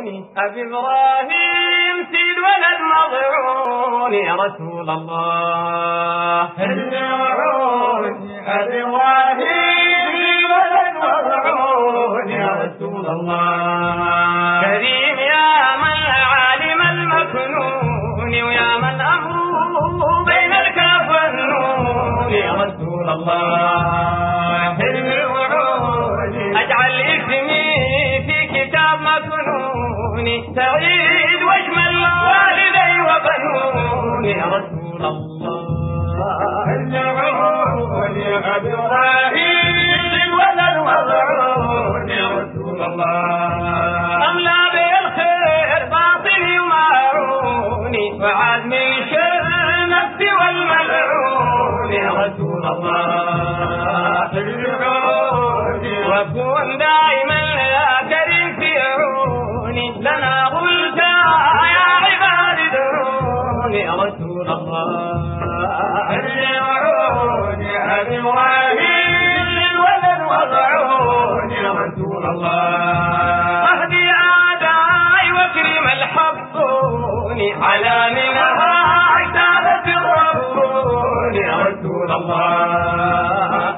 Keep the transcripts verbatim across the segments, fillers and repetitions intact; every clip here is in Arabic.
أبي إبراهيم سيد ولد مضعون يا رسول الله. الوعوني أبي إبراهيم سيد ولد مضعون يا رسول الله. كريم يا من عالم المكنون ويا من أمره بين الكاف والنون يا رسول الله. أجعل اسمي في كتاب مكنون سعيد واشمل والدي وبنون يا رسول الله. الوعون يا أبي إبراهيم ولد مضعون يا رسول الله. أملا بالخير باطني ومعوني وعاد من شر نفسي والملعون يا رسول الله. وكن دائما يا كريم في عوني لنا قلت يا عباد ادعوني يا رسول الله. الوعون يا أبي إبراهيم ولد مضعون يا رسول الله. اهدي اعدائي واكرم الحبون على منها عتابة الربون يا رسول الله.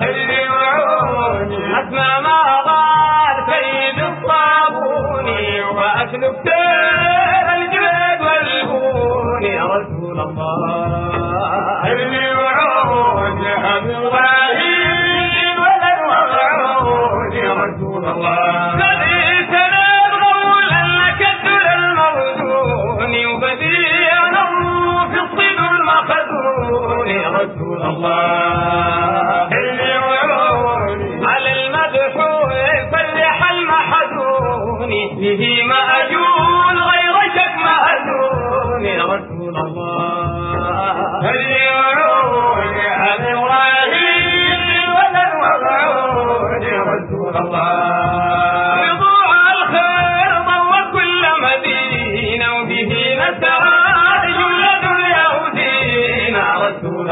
اسمع ما قال سيد الصابون واكلب سير الجبد والبون يا رسول الله. الوعون يا أبي إبراهيم ولد مضعون يا رسول الله. بديت نبغولا لك الدر الموزون وبديع نظر في الصدر المخزون يا رسول الله. به مأجون غير شك مأجون يا رسول الله. الوعون يا أبي إبراهيم ولد مضعون يا رسول الله. رضوع الخير ضوى كل مدينة وبه نسعى جملة اليهودين يا رسول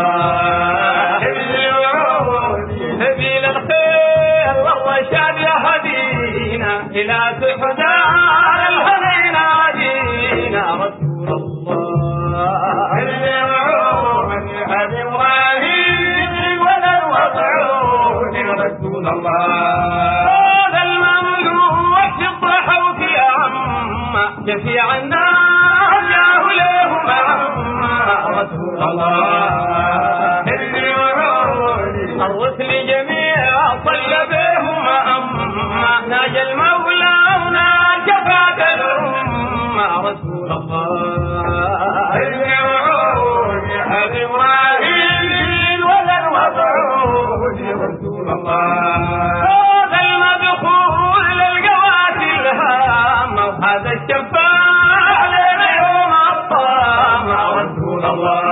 الله. الوعون سبيل الخير والرشاد يهدينا إلى سحدار الهدينا عدينا رسول الله. الوعون يا أبي إبراهيم ولد مضعون يا رسول الله. هذا المملوك في الضحى وفي عم شفيع الناس جاه له معما رسول الله. الوعون الرسل جميع صلى بهم أما ناجى المولى وناجى بعد الأمة رسول الله. الوعون يا أبي إبراهيم ولد مضعون يا رسول الله. هذا المدخول للقوات الهامة وهذا الشفاع لنا يوم الطامة رسول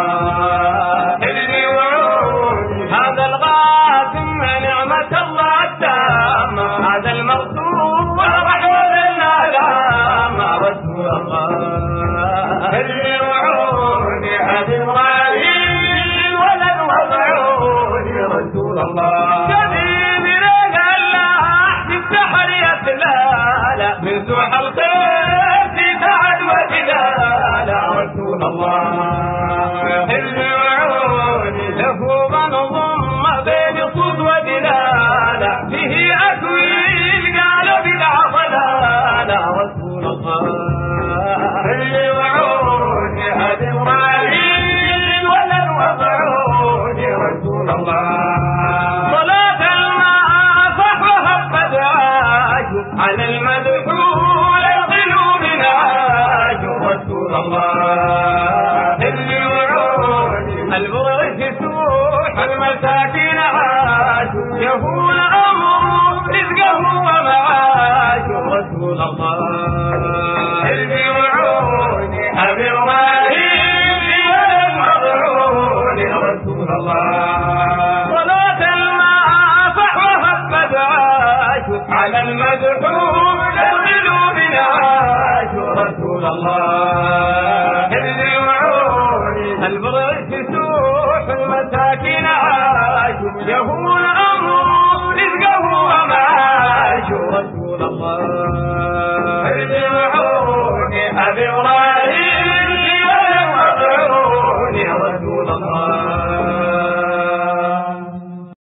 الله. الوعون هذا الغاسم نعمة الله التامة هذا المغفور رحمة الله العامة رسول الله. الوعون يا أبي إبراهيم ولد مضعون يا رسول الله. كذب رجع الله في السحر يتلالى من سوح الخير في سعد وجلال رسول الله. الوعون له منظم بين صوت ودلالة به أكويل قالوا بالعضلالة رسول الله. الوعون يا أبي إبراهيم ولد مضعون يا رسول الله. صلاة الماء صحوها القدعاج على المدحول القلوب نعاج رسول الله. الوعون البرغ سوح المساكين عاج يهون أمر رزقه ومعاج رسول الله. الوعون يا أبي إبراهيم ولد مضعون يا رسول الله. صلاة الماء صحوها القدعاج على المدحول القلوب نعاج رسول الله. الوعون البرغ سوح المساكين عاج يهون أمر رزقه ومعاج رسول الله. حبيب